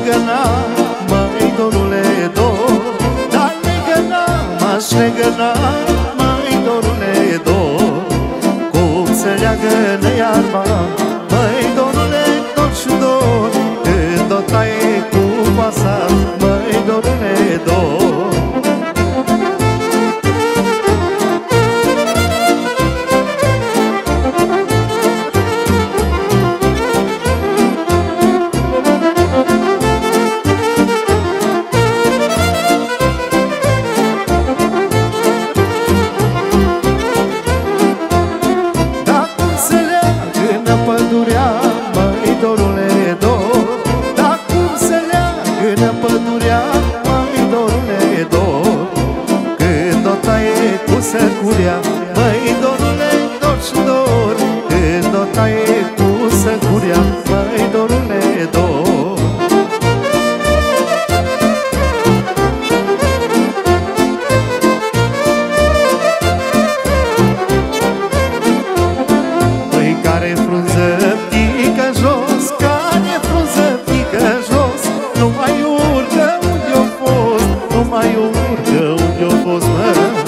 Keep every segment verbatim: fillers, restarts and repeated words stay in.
legăna, măi dorule dor, dar legăna, m-aș legăna, măi dorule dor. Cum se leagă-nă iarba, măi dorule dor și dor, când o taie cu coasa, măi dorule dor. Săcurea, măi dorule dor și dor, când o taie cu săcurea, măi dorule dor. Păi care frunză pică jos, care frunză pică jos, nu mai urcă unde-o fost, nu mai urcă unde-o fost, mă.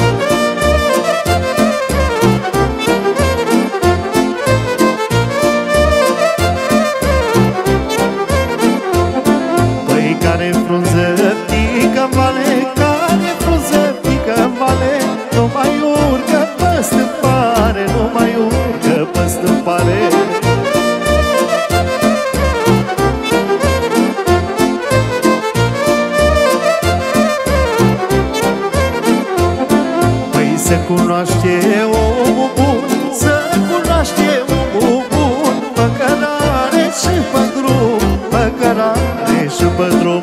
Care frunză pică-n vale, care frunză pică-n vale, nu mai urcă pe stâmpare, nu mai urcă pe stâmpare. Păi se cunoaște omul bun, se cunoaște omul bun, pe cărare și pe drum, pe cărare și pe drum.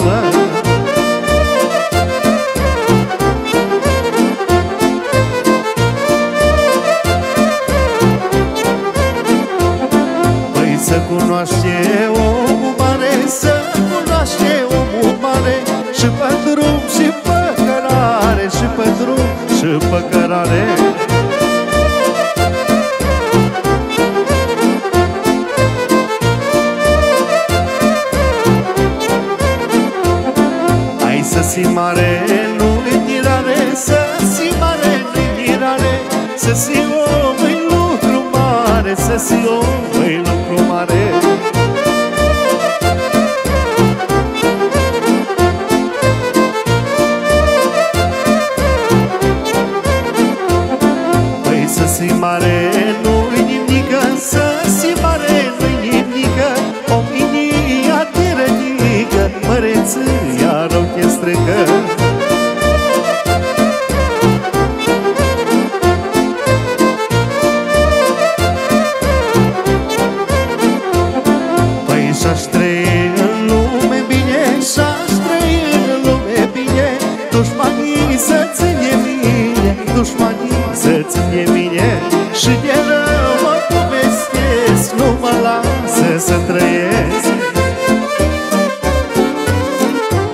Păi se cunoaște omul mare, se cunoaște omul mare, și pe drum și pe cărare, și pe drum și pe cărare. Să si mare, nu-i tirare, să si mare, nu-i tirare, să si om-i lucru mare, să si om-i lucru mare. Păi să si mare, nu-i nimică, să si mare, nu-i nimică, ominia tirănică, mărețâia roche strecă. Păi și-aș trăi în lume bine, și-aș trăi în lume bine, dușmanii să ține mine, dușmanii să ține mine, și de rău mă povestesc, nu mă lasă să trăiesc.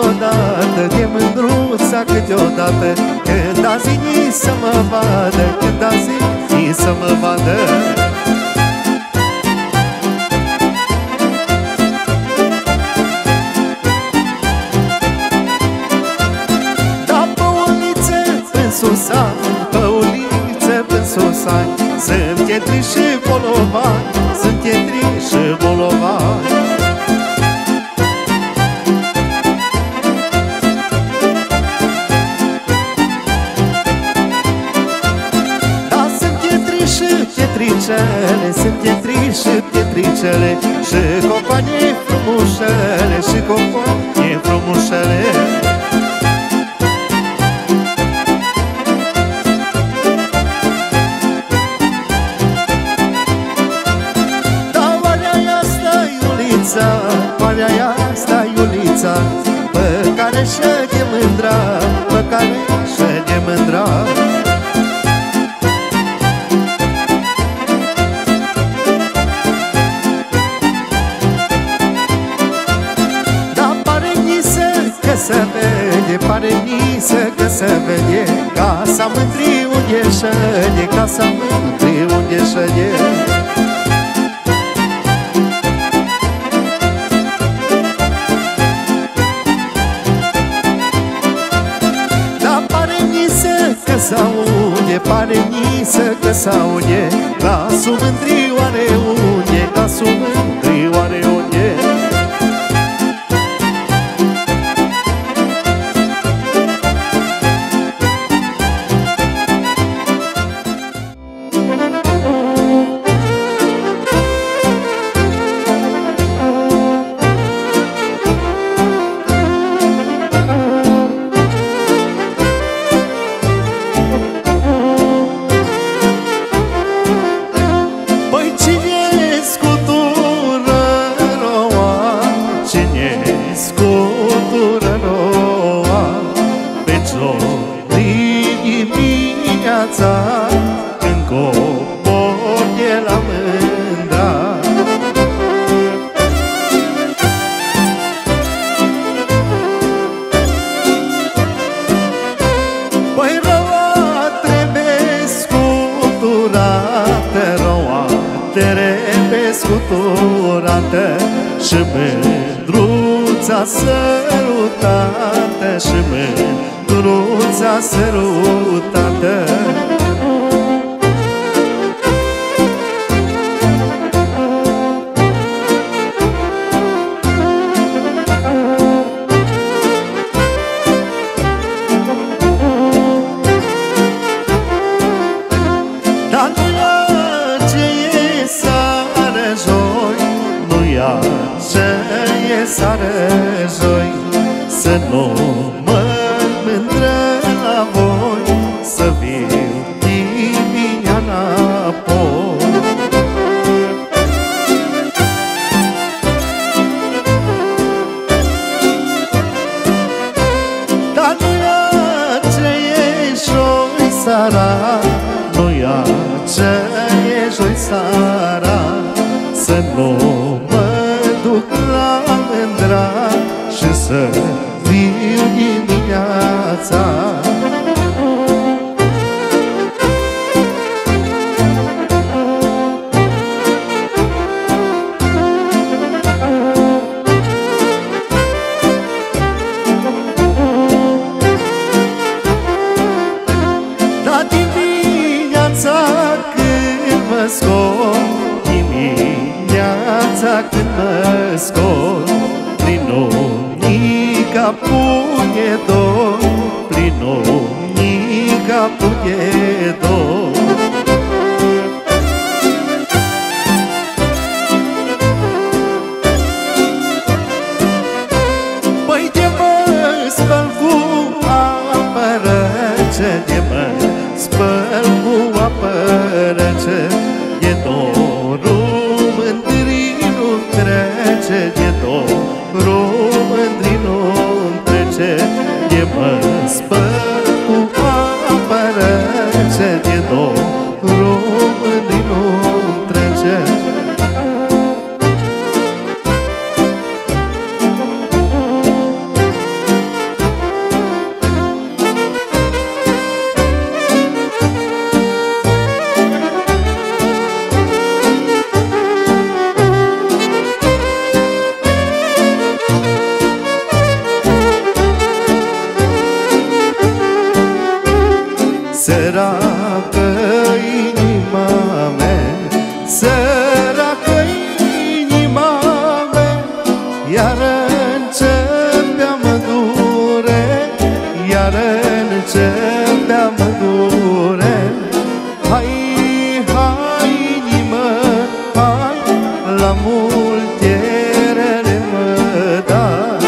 odată, e mândruța câteodată, când azi ni să mă vadă, când azi ni să mă vadă. Da, pe ulițe, în Susan, pe ulițe, în Susan, sunt chetri și bolovani, sunt chetri și bolovani. Pietricele, sunt pietri și pietricele, și companie frumușele, și companie frumușele. Da, oarea asta Iulița, oarea asta Iulița, pe care și-e mândra, pe care și-e mândra. Se vede, pare nisă că se vede, casa mândrii unde șede, casa mândrii unde șede. Da, pare nisă că s-aude, pare nisă că s-aude, glasul mândrii oare unde, glasul mândrii oare unde. Scuturată și mândruța sărutată, și mândruța sărutată. Dar nu ia ce e sară joi, nu ia ce e sară joi, să nu mă mândră la voi, să viu dimineața înapoi. Dar nu ia ce e joi seara, nu ia ce e joi seara, să nu mă duc la mândra și să viu dimineața. Da, dimineața când mă scot, dimineața când mă scot, prin unica pune dor, prin unica pune dor. Păi de mă spăl cu apă rece, de mă spăl cu apă rece, e dorul mândrii nu trece, e dorul mândrii nu trece, e mă spăl cu apă rece, e dorul Săracă inima mea, săracă inima mea, iar începea mă dure, iar începea mă dure. Hai, hai inimă, hai, la multe rele mă da.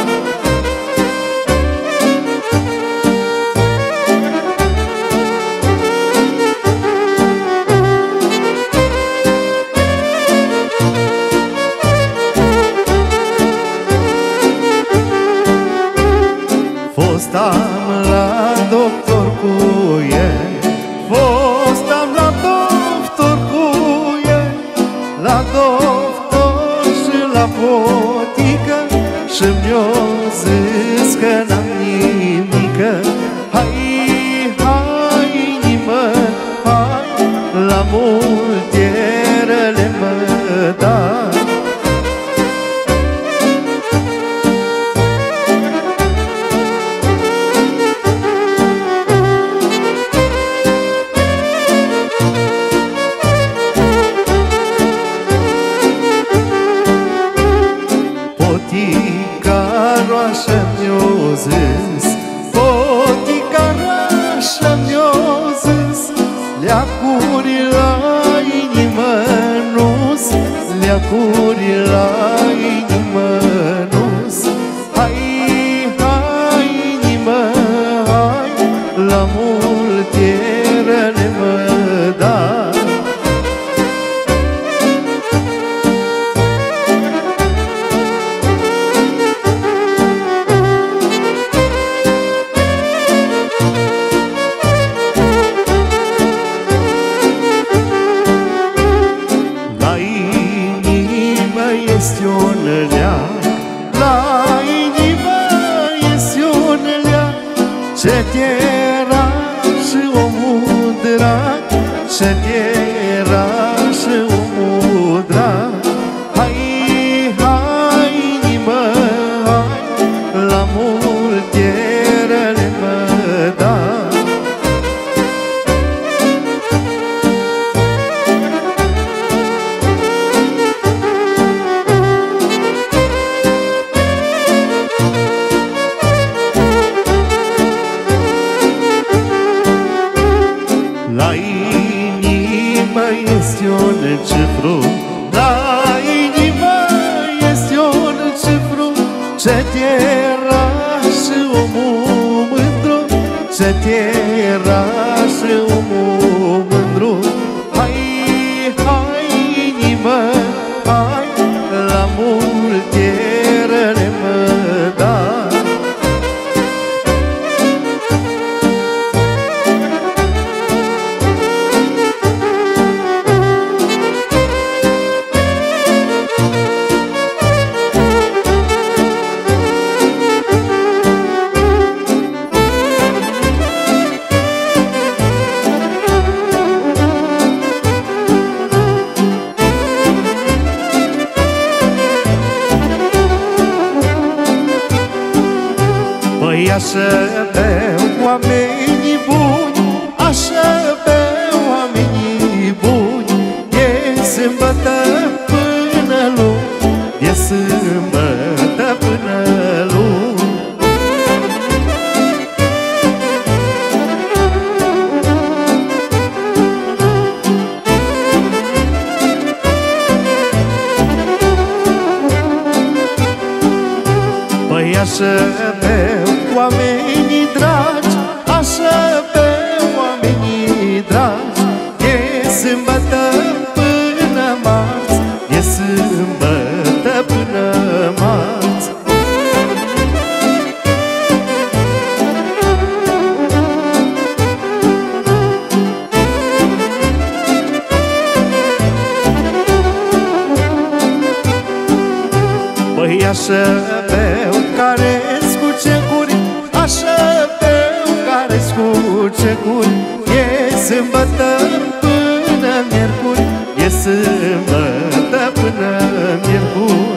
Fostam la doctor cu el, fostam la doctor cu el, la doctor și la potică, și-mi-o zis că n-am nimică. Hai, hai inimă, hai, la multe rele mă da. Poticaroașă mi-o zis, poticaroașă mi-o zis, leacuri la inimă nu-s, leacuri la inimă nu-s. Hai, hai inimă, hai, la multe rele mă da. Este un leac, la inimă este un leac, ce te-era și omul drag, ce te-era și omul drag. Hai, hai inimă, hai, la multe rele mă da. La inimă este un cifru, la inimă este un cifru, ce te-era și omul mândru, ce te-era și omul mândru. Hai, hai inimă, hai, la multe rele mă da. Păi așa beau oamenii buni, așa beau oamenii buni, e sâmbătă până luni, e sâmbătă până luni. Păi așa beau oamenii dragi, așa beau oamenii dragi, e sâmbătă până marți, e sâmbătă până marți. Păi așa beau care-s cu cecuri, așa beau care-s cu cecuri, e sâmbătă până miercuri, e sâmbătă până miercuri.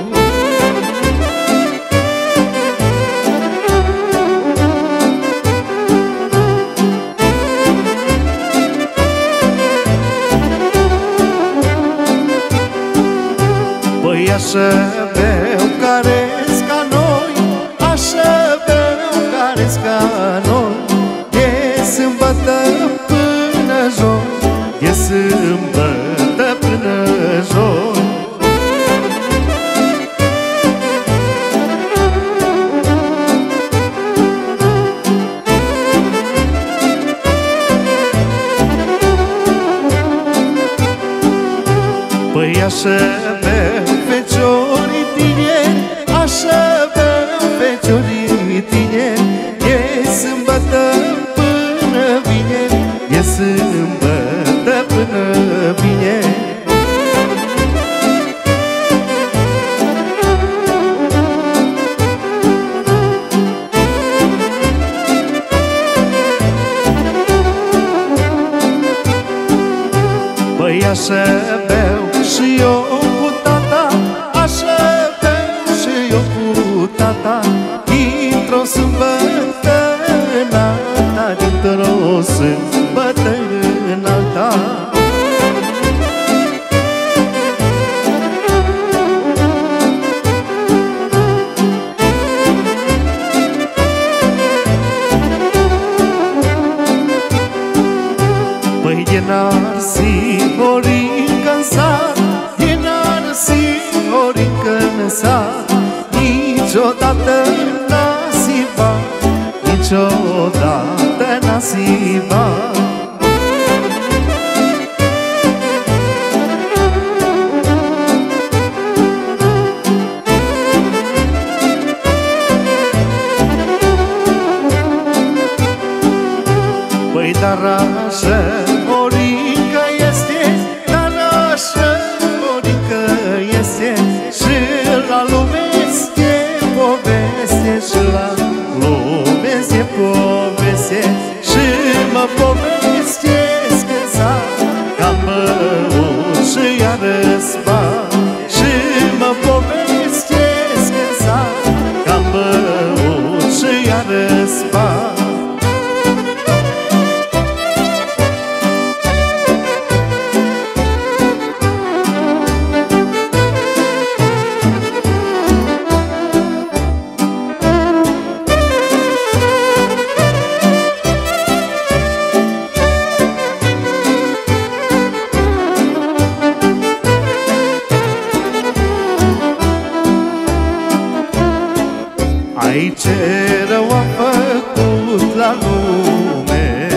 așa beau care-s ca noi, așa beau care-s ca noi. E sâmbătă până joi, e sâmbătă până joi. Păi așa beau feciorii tineri, așa beau feciorii tineri. E sâmbătă până vineri, e sâmbătă până vineri. Păi așa beau și eu cu tata, așa beau și eu cu tata. Dintr-o sâmbătă în alta, dintr-o sâmbătă în alta. Păi e Narsimorică în sat, e Narsimorică în sat. Niciodată n-a sivat, niciodată n-a sivat. Păi dar așa Morică este, dar așa Morică este. Și la lume e poveste, și la lume e poveste. Și mă povestesc în sat, că am băut și iarăs bat. Și mă povestesc în sat, că am băut și iarăs bat. Ai ce rău am făcut la lume,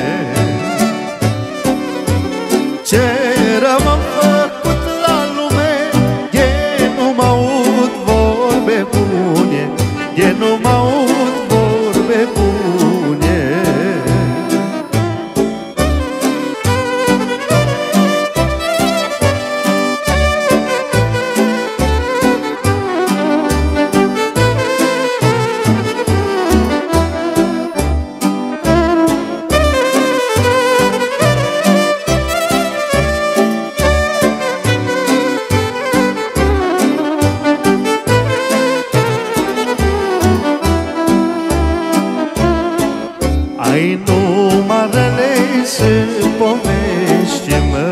ce rău am făcut la lume. E nu mă aud vorbe bune, e nu mă aud vorbe bune. Ai numarele și povești-mă,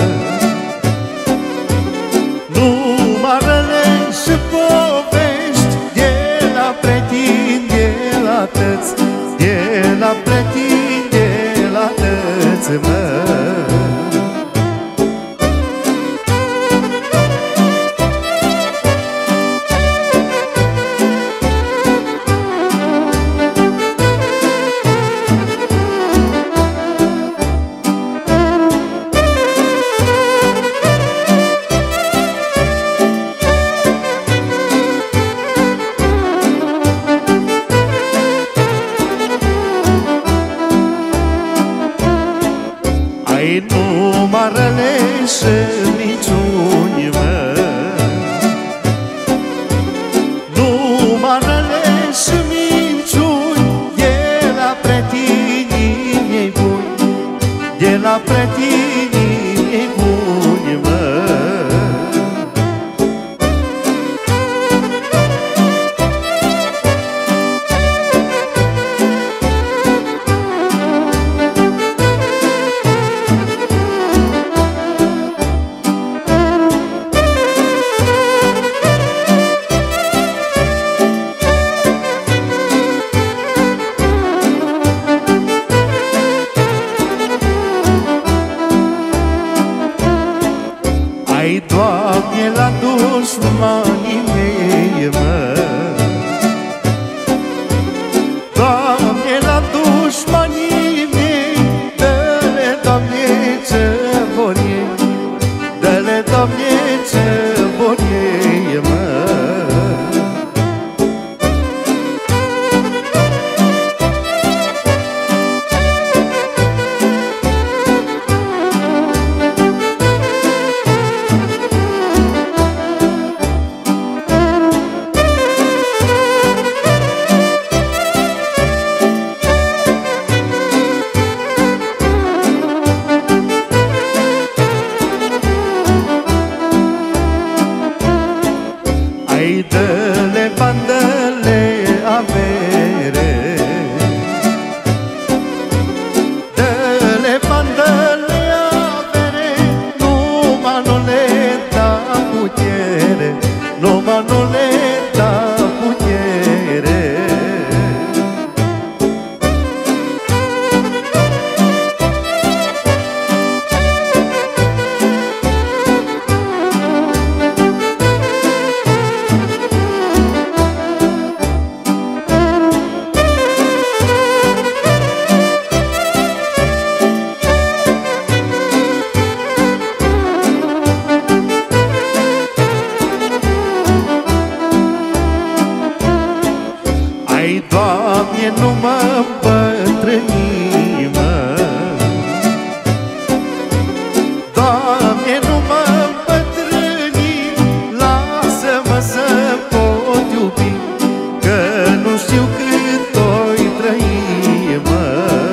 numarele și povești. E la pretinde, e la tăți, e la pretinde, e la tăți, mă. Ai numarele și minciuni, mă, numarele și minciuni. E la pretini ei buni, e la pretini ei buni, mă. îmbătrâni, mă. Doamne, nu mă îmbătrâni, lasă-mă să pot iubi, că nu știu cât o-i trăi, mă.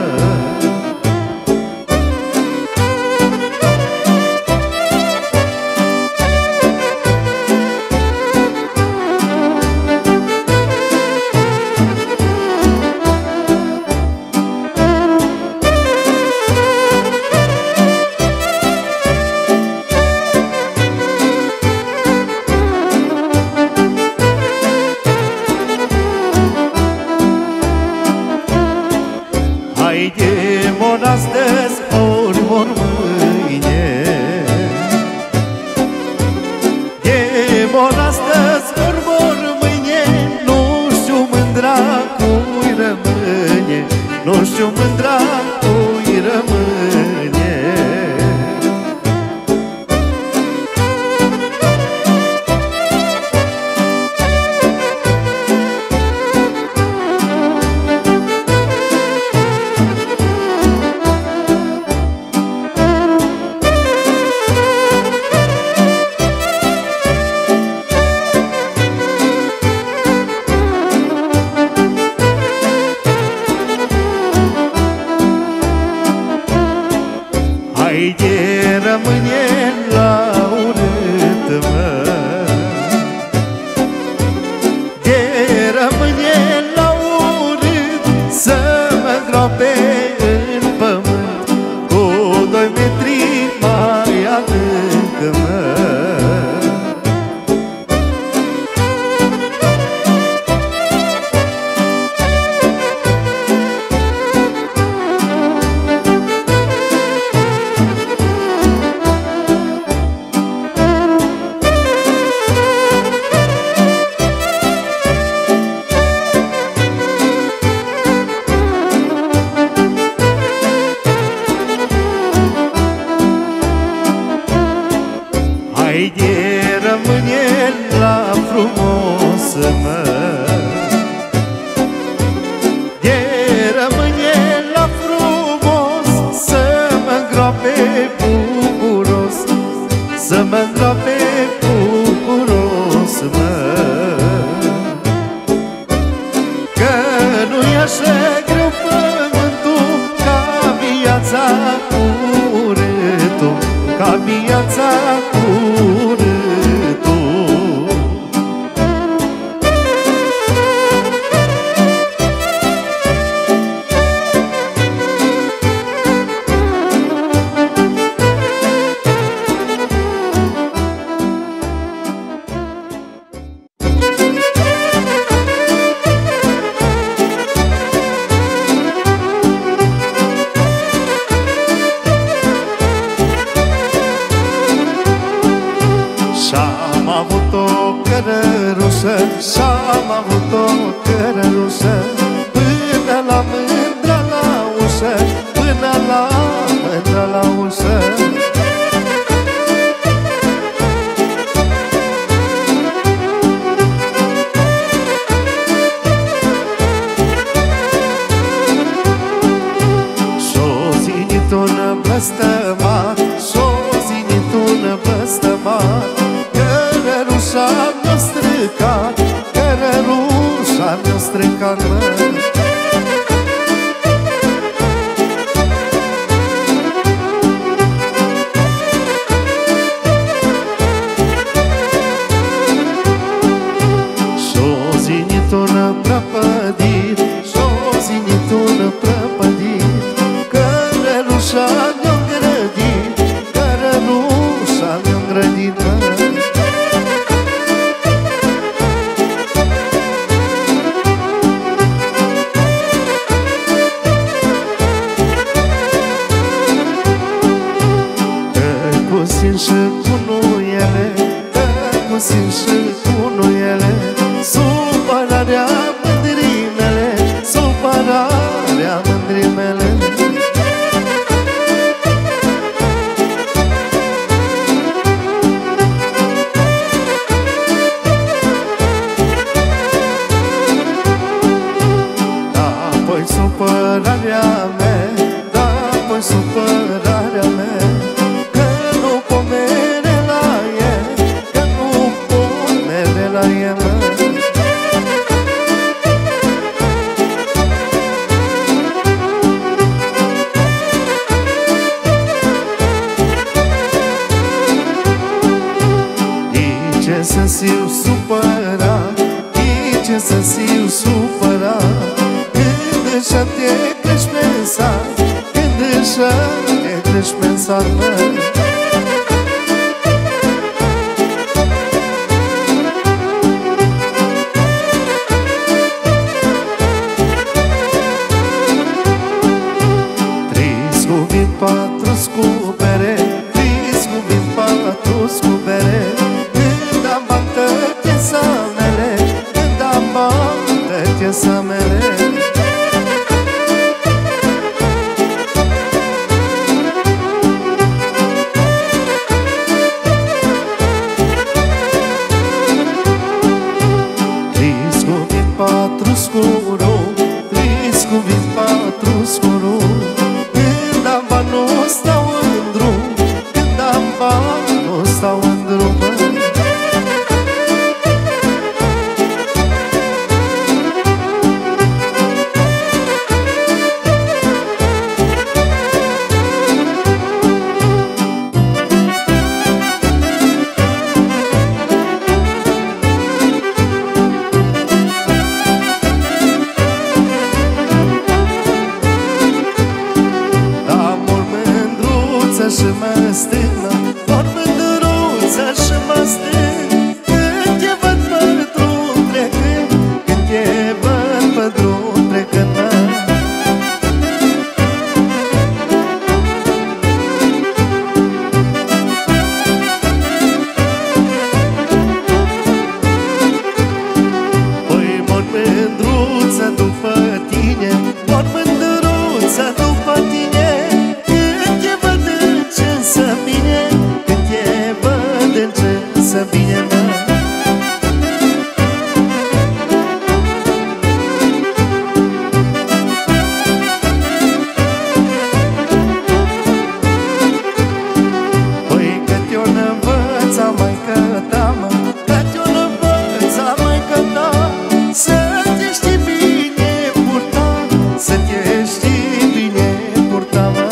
Haide, mor astăzi, ori mor mâine. E mor astăzi, ori mor mâine. Nu știu mândra cui rămâne, nu știu mândra cui rămâne. Haide, rămâne la urât, mă. De rămâne la urât, să mă groape în pământ cu doi metri mai adânc, mă. Haide, rămâne la frumos, mă. De rămâne la frumos, să mă îngroape bucuros, să mă îngroape bucuros, mă. Că nu-i așa greu pământul, ca viața cu urâtul, ca viața cu urâtul. Și-am avut o cărărușă, și-am avut o cărărușă, până la mândra la ușă, până la mândra la ușă. Și-o ținit un blăstămat, și-o ținit un blăstămat, cărărușa mi-o stricat, cărărușa mi-o stricat, mă. Și-o ținit un prăpădit, și-o ținit un prăpădit, cărărușa mi-o îngrădit, cărărușa mi-o îngrădit, mă. supărarea mea, da, păi supărarea mea, că nu pomene la ea, că nu pomene la ea, mă. Dice să siu supărat, dice să siu supărat, când așa te crești pensar, când așa te crești pensar, mă. Trei scuvin, patru scubere, trei scuvin, patru scubere, când am bată piesa mele, când am bată piesa mele. Patru scuru, trei scuvin, patru scuru, când am bani nu stau în drum, când am bani nu stau în drum, mă. Și mă stână, mor mândruță și mă stâng, când te văd pe drum trecând, când te văd pe drum trecând, mă. Păi mor mândruță după tine, mor mândruță după tine, să bine, când te văd încet să bine, mă. Păi că te-o învăța maică ta, mă, că te-o învăța maică ta, să te știi bine purta, să te știi bine purta, mă.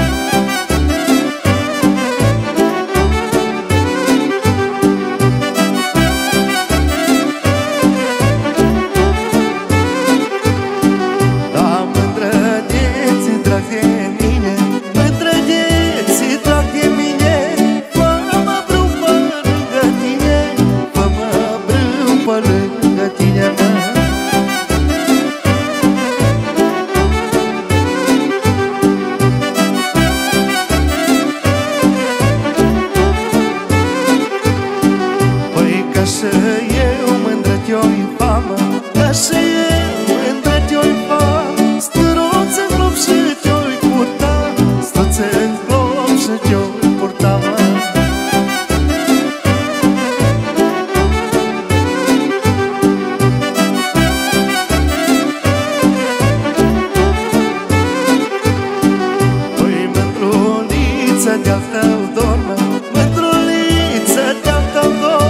Și eu mândră te-o-i famă, că și eu mândră te-o-i famă, struț în glob și te-o-i purta, struț în glob și te-o-i purta, mă. Păi mândruliță de-al tău dor, mă, mândruliță de-al tău dor,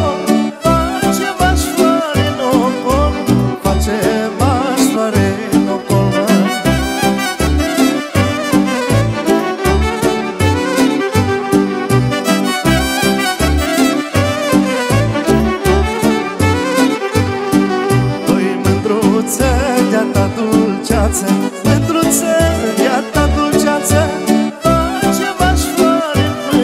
de-a ta dulceață, mândruță de-a ta dulceață, face mașoare în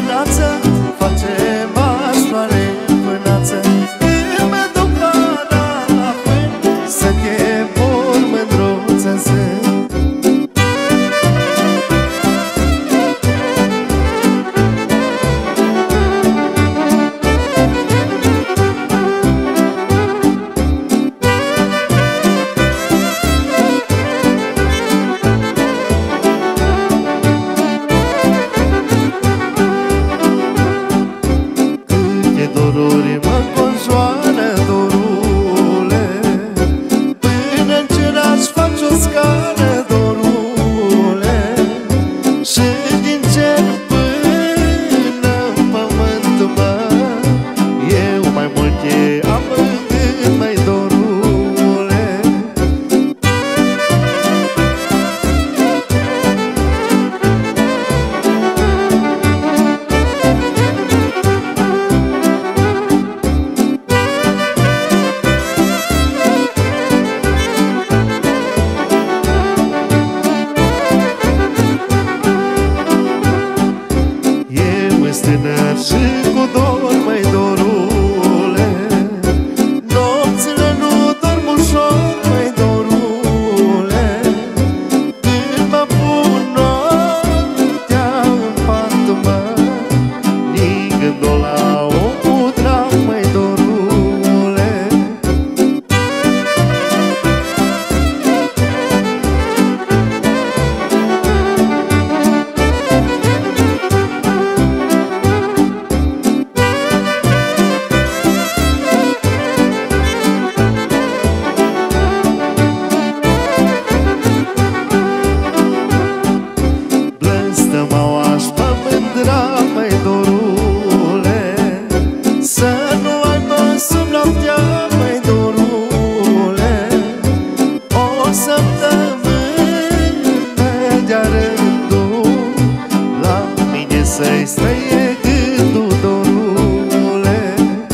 să-i stăie gândul, dorule.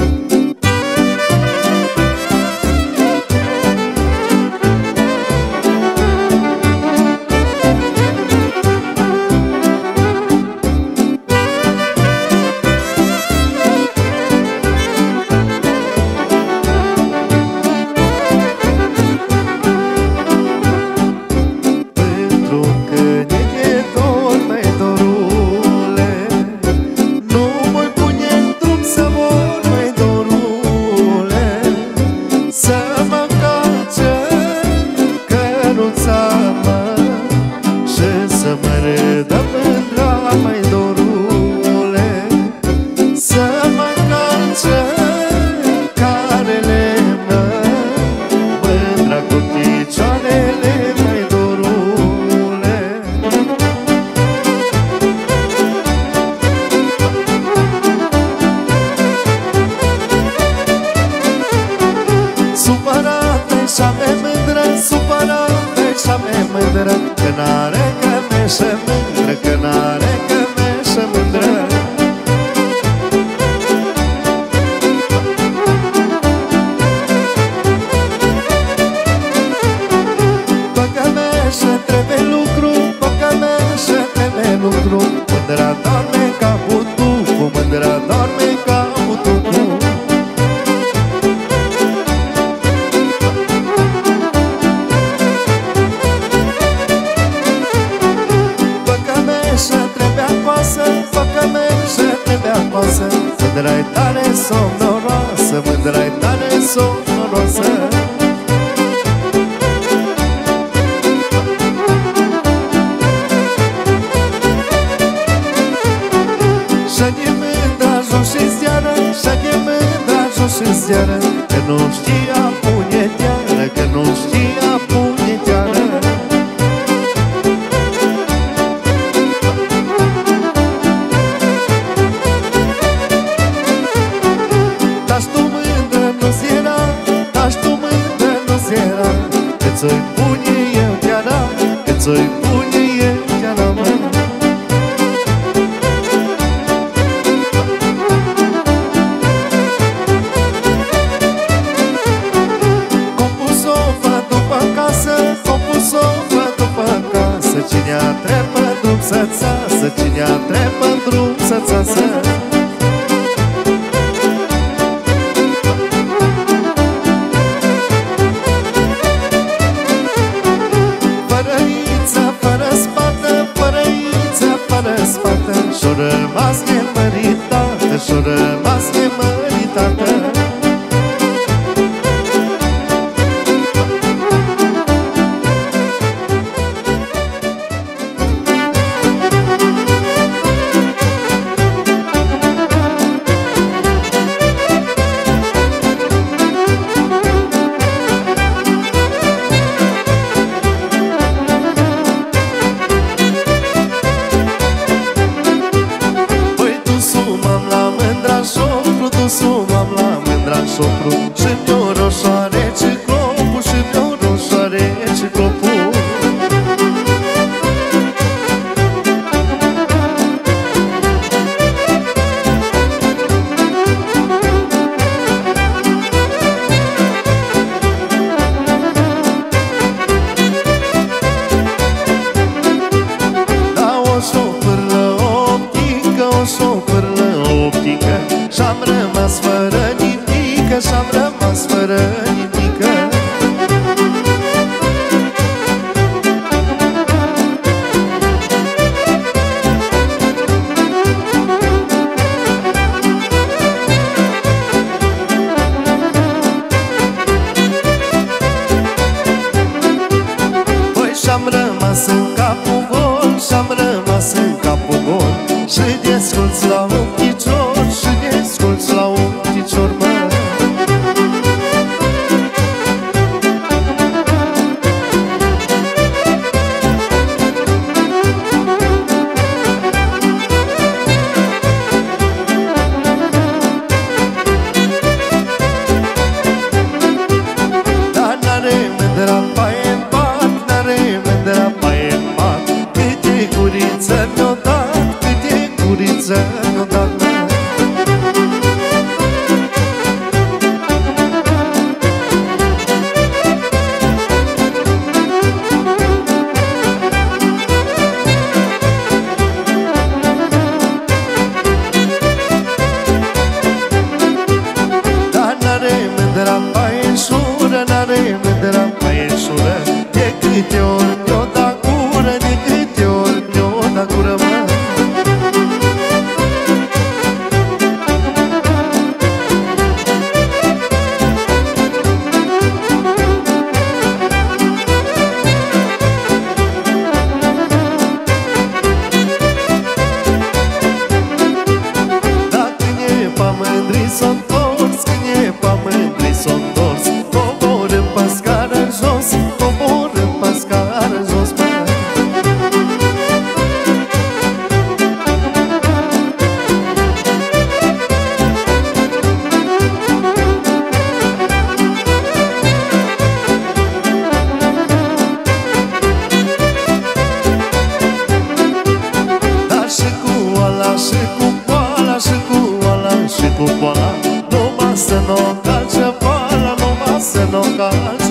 Că n-are cămeșă mândră, că n-are cămeșă mândră. Pe cămeșă trebuie lucru, pe cămeșă trebuie lucru. Mândra doarme ca butucul, mândra doarme ca butucul. Mândra-i tare somnoroasă, mândra-i tare somnoroasă. Și-a-i mândra jos și seară, și-a-i mândra jos și seară, că nu știa puneteară, că nu știa puneteară. Că-ți-o-i pune eu te-ana, că-ți-o-i pune eu te-ana, mă. Compus-o, fă după casă, compus-o, fă după casă. Cine-a trepă drum să-ți asă, cine-a trepă drum să-ți asă. Și-o rămas nemăritată, și-o rămas nemăritată. Sumam la mândra sopru și mi-o roșoare ciclopul, și mi-o roșoare ciclopul. Da, o șopârlă optică, o șopârlă optică, și-am rămas fără nimică, și-am rămas fără nimică. Păi și-am rămas în capul gol, și-am rămas în capul gol, și desculți la un picior, și desculți la un picior, mă. Dar n-are mândra paie în pat, n-are mândra paie în pat,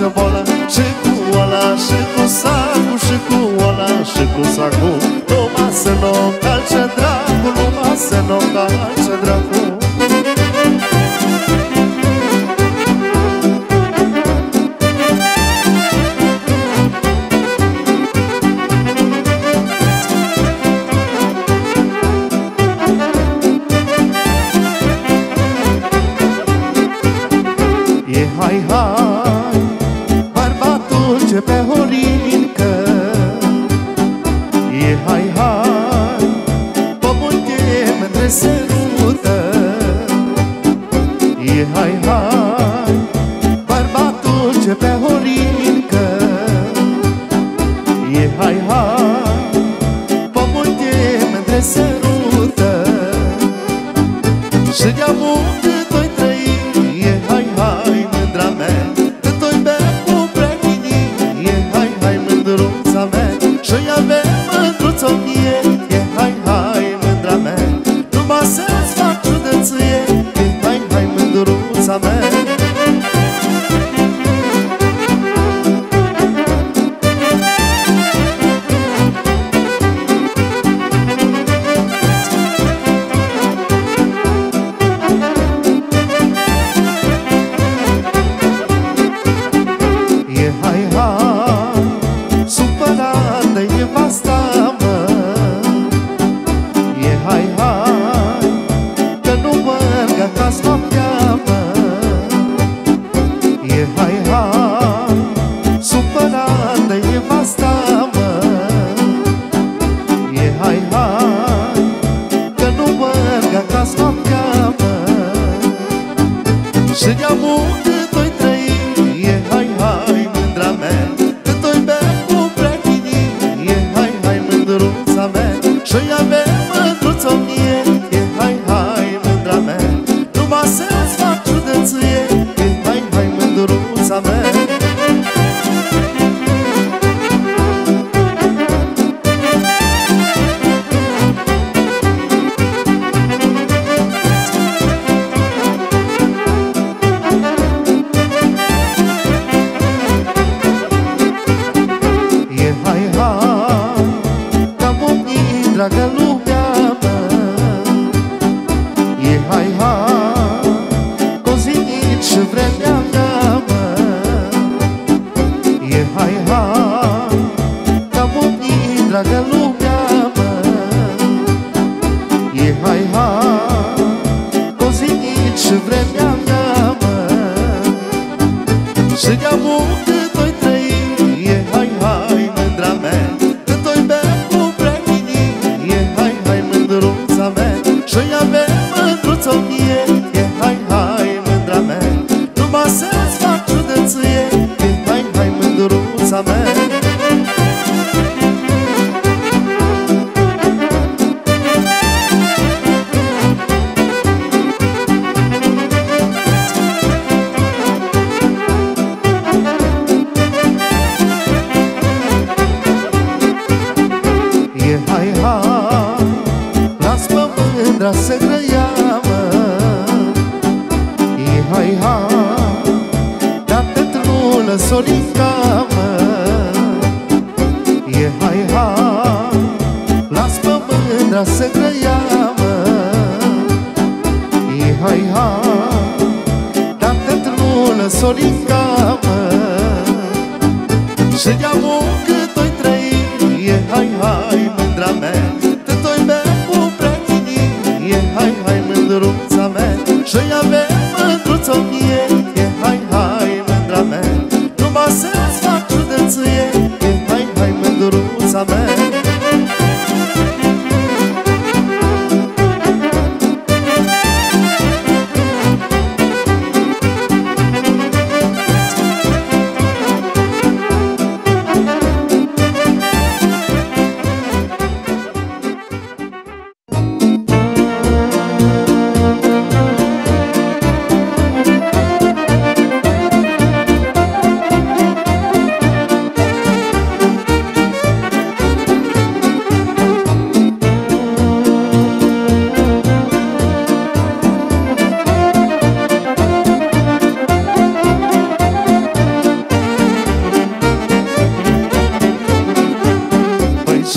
lasă boala și cu oala și cu sacul și cu oala și cu sacul. Numai să nu calce dracul, numai să nu calce dracul. Hai, hai, bărbatul ce pe horincă. E hai, hai, pomul de mândre sărută. E hai, hai, bărbatul ce pe horincă. E hai, hai, pomul de mândre sărută. Și de-a muncă doi trăi. E hai, hai, mândra mea, că doi bea cu preachinii. E hai, hai, mândruța mea, și-o avem mândruța mie. E hai, hai, mândra mea, numai să-ți fac ciudăție. E hai, hai, mândruța mea. Și de-a muncă doi trăi. E hai, hai, mândra mea, că doi bea cu preachinii. E hai, hai, mândruța mea, și-o avem mândruța mie. E hai, hai, mândra mea, numai să-ți fac ciudăție. E hai, hai, mândruța mea. Dragă lumea mea, e hai, hai, cozinit și vremea mea, mă. E hai, hai, că-am unit, dragă lumea mea. E hai, hai, cozinit și vremea mea, mă. Și de-a muncă doi trăi. E hai, hai, mândra mea, că doi bea cu preachinii. E hai, hai, mândruța mea, și-o avem mândruța mie. E hai, hai, mândra mea, numai să-ți fac ciudăție. E hai, hai, mândruța mea. E hai, hai, las-mă mândra să grăiamă. E hai, hai, dar-te-ți lună Sorinca, mă. E hai, hai, las-mă mândra să grăiamă. E hai, hai, dar-te-ți lună Sorinca, mă. Și de-a muncă doi trăi. E hai, hai, mândra mea, că doi bea cu preachinii. E hai, hai, mândruța mea, și-o avem mândruța mie. E hai, hai, mândra mea, numai să-ți fac ciudăție. E hai, hai, mândruța mea.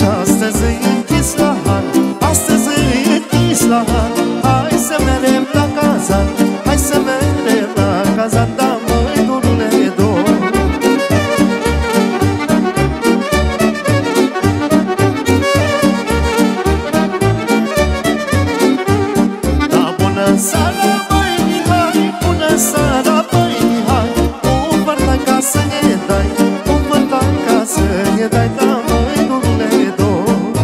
Astăzi e închis la han, astăzi e închis la han. Hai să mergem la Kazan, hai să mergem la Kazan, da măi dorule dor. Da bună seara măi Mihai, bună seara măi Mihai. Un vărtai ca să ne dai, un vărtai ca să ne dai, da măi dorule dor.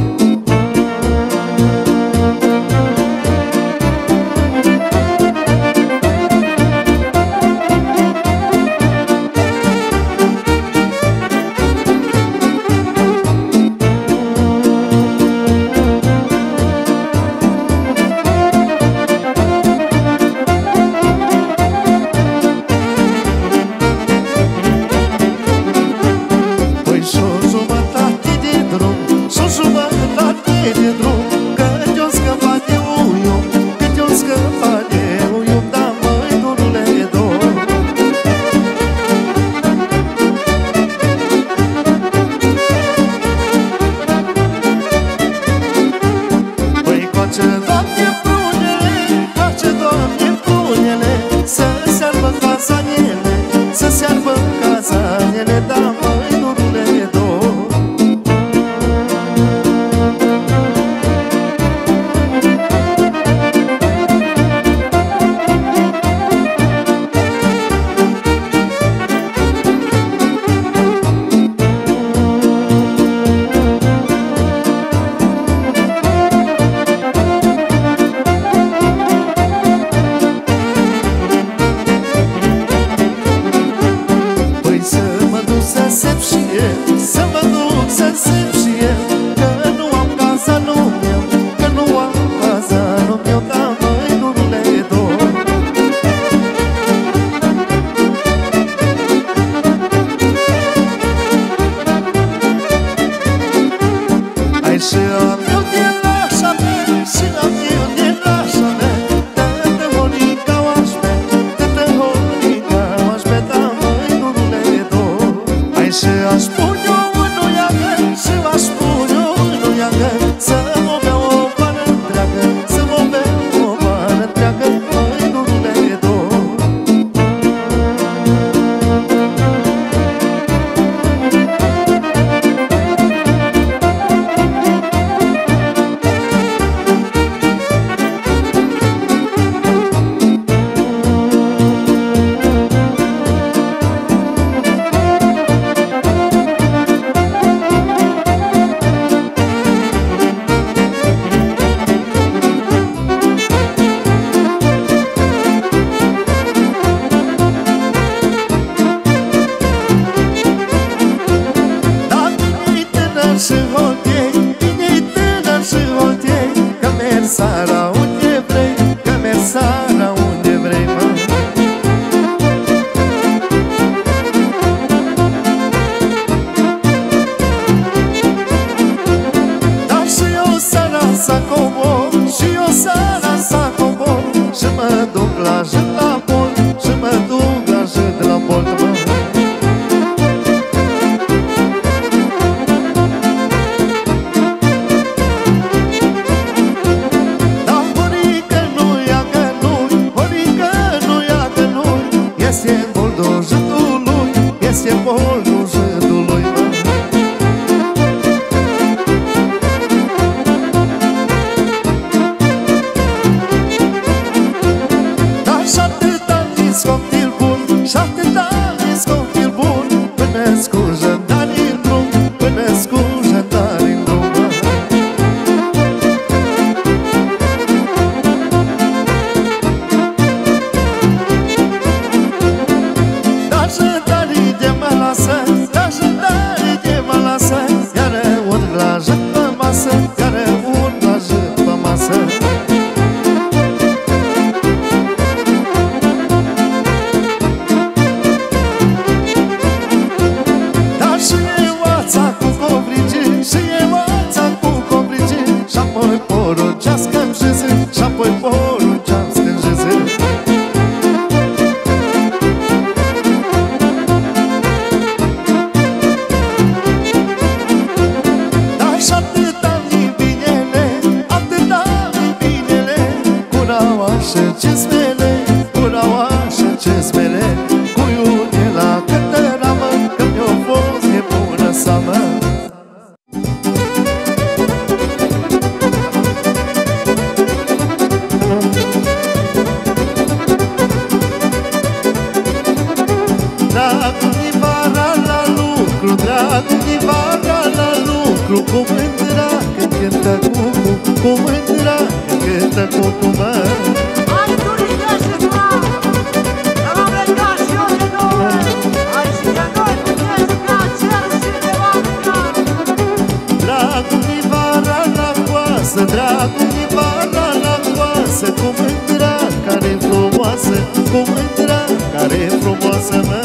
Să searbă cazanele, da măi dorule dor. Să mă duc să sep și eu, că nu am cazanul meu, că nu am cazanul meu, da măi dorule dor. Hai și am eu din lașa mea, și am eu din lașa mea, dă-te honica oașpe, dă-te honica oașpe, da măi dorule dor. Hai și aș pune să mă bea o pană întreagă, să mă bea o pană întreagă, măi dorule dor. Sara unde vrei, că merg Sara unde vrei, mă. Dar și eu Sara să cobor, și eu Sara să cobor, și mă duc la jânt la bol, și mă duc la jânt la bol, mă. Da ce smele, uraoașă ce smele, cu iute la câtă ramă, că mi-o fost e bună seamă. Dragul-i vara la lucru, dragul-i vara la lucru, cu mândra când cântă cucu, cu mândra când cântă cucu, mă. Hai, turică și zma, că m-am plecat și eu de două, hai și că noi putem juca cer și de oameni. Dragul-i vara la coasă, dragul-i vara la coasă, cu mândra care-i frumoasă, cu mândra care-i frumoasă, mă.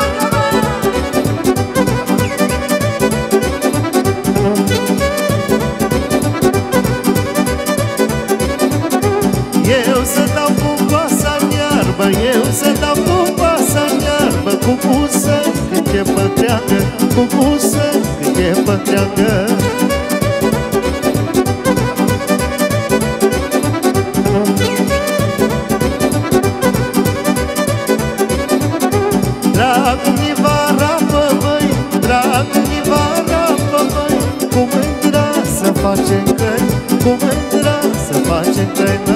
Eu să dau cu coasa în iarbă, eu să dau cu coasa în iarbă, cu pusă când e pătreagă, cu pusă când e pătreagă. Dragul-i vara pe măi, dragul-i vara pe măi, cu mândra să facem căi, cu mândra să facem căi, mă.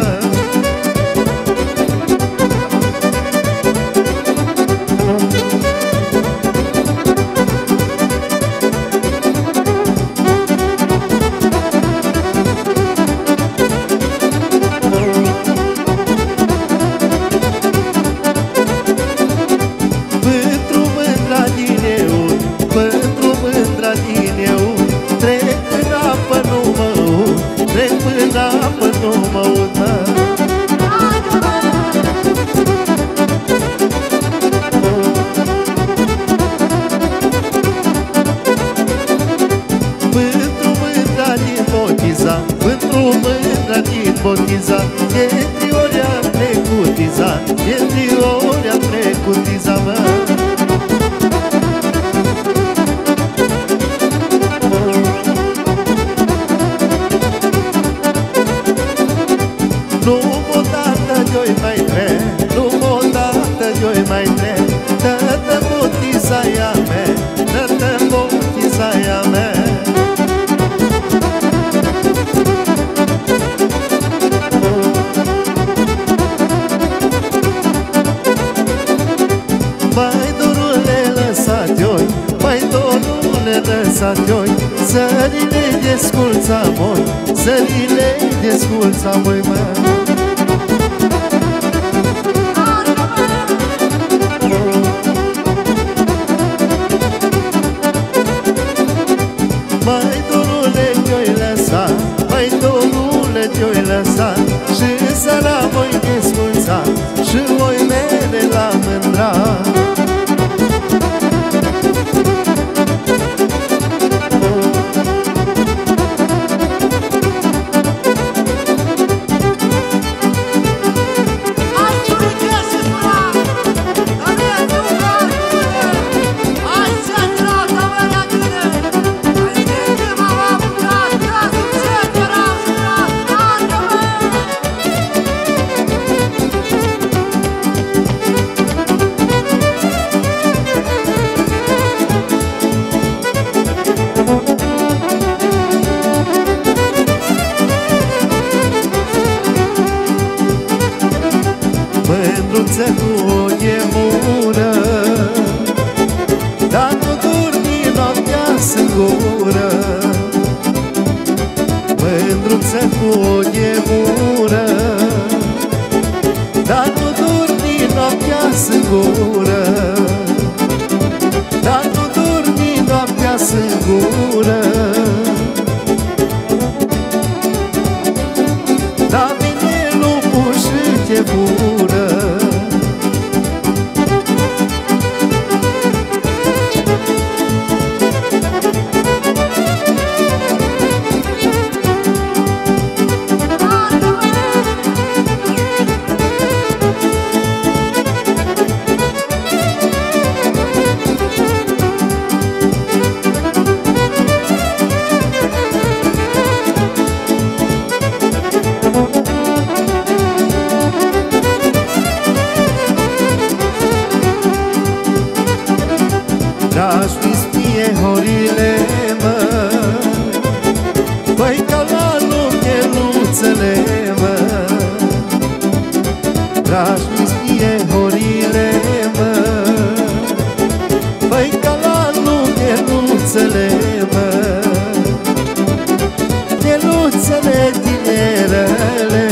Botiza, de triori am trecutiza, de triori am trecutiza, mă. Nu o dată de-oi mai tre, nu o dată de-oi mai tre, tătă botiza ea mea, tătă botiza ea mea. Mai dorule lăsat ioi, mai dorule lăsat ioi, sările desculța moi, sările desculța moi, mă. Mai dorule te-oi lăsat, mai dorule te-oi lăsat, și săra voi desculța, și voi mele la mândra. Mândruță cu e mură, dar nu dormi noaptea singură. Mândruță cu e mură, dar nu dormi noaptea singură. Dar nu dormi noaptea singură. Da vine lupul și te fură. Păi ca la luchelnuțele, mă, dragi-mi mie horile, mă. Păi ca la luchelnuțele, mă, chenuțele tinerele.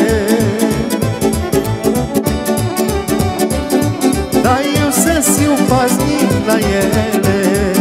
Dar eu să-siu paznic la ele.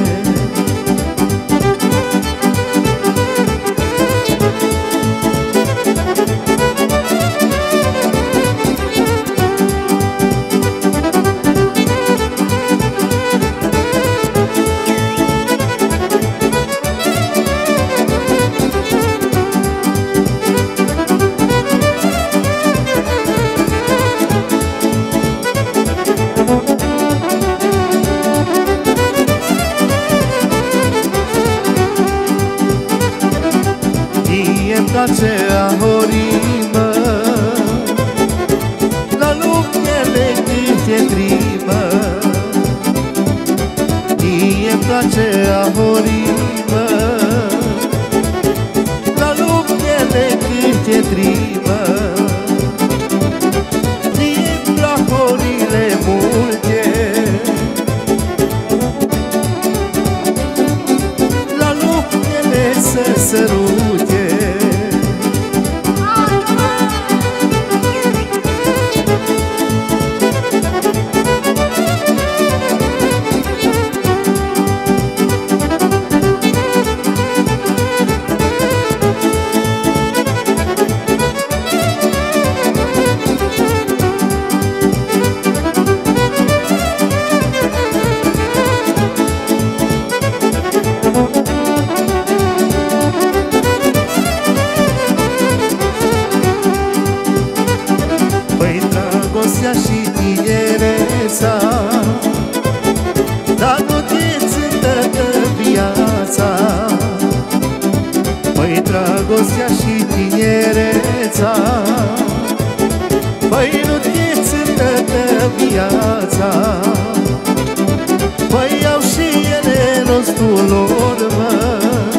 Mie-mi place a hori, mă, la lucrele câte trimă. Mie-mi place a hori, mă, la lucrele câte trimă. Din la horile multe, la lucrele să sărute. Și tinereța, dar nu te țintă viața. Păi dragostea și tinereța, păi nu te țintă viața. Păi au și ele rostul lor, mă,